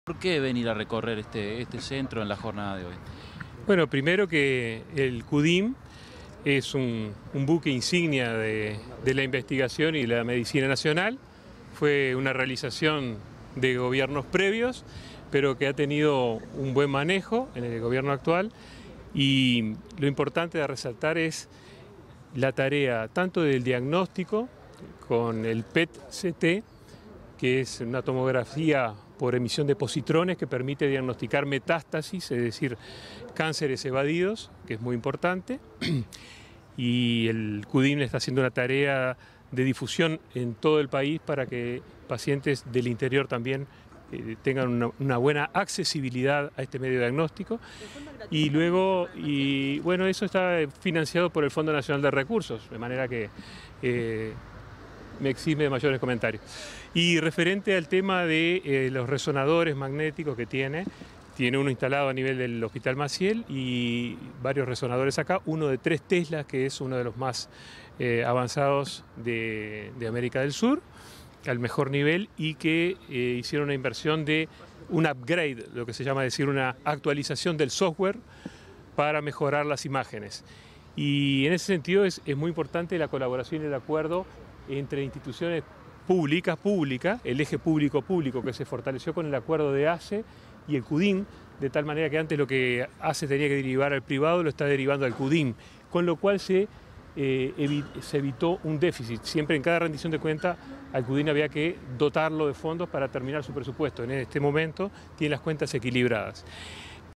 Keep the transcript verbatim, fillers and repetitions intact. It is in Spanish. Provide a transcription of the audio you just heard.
¿Por qué venir a recorrer este, este centro en la jornada de hoy? Bueno, primero que el CUDIM es un, un buque insignia de, de la investigación y la medicina nacional. Fue una realización de gobiernos previos, pero que ha tenido un buen manejo en el gobierno actual. Y lo importante de resaltar es la tarea tanto del diagnóstico con el P E T C T, que es una tomografía por emisión de positrones que permite diagnosticar metástasis, es decir, cánceres evadidos, que es muy importante. Y el CUDIM está haciendo una tarea de difusión en todo el país para que pacientes del interior también eh, tengan una, una buena accesibilidad a este medio diagnóstico. Y luego, y bueno, eso está financiado por el Fondo Nacional de Recursos, de manera que eh, me exime de mayores comentarios. Y referente al tema de eh, los resonadores magnéticos que tiene, tiene uno instalado a nivel del Hospital Maciel y varios resonadores acá, uno de tres Teslas, que es uno de los más eh, avanzados de, de América del Sur, al mejor nivel, y que eh, hicieron una inversión de un upgrade, lo que se llama decir una actualización del software para mejorar las imágenes. Y en ese sentido es, es muy importante la colaboración y el acuerdo entre instituciones públicas, públicas, el eje público-público que se fortaleció con el acuerdo de ACE y el CUDIM, de tal manera que antes lo que ACE tenía que derivar al privado lo está derivando al CUDIM, con lo cual se, eh, evi se evitó un déficit. Siempre en cada rendición de cuenta al CUDIM había que dotarlo de fondos para terminar su presupuesto. En este momento tiene las cuentas equilibradas.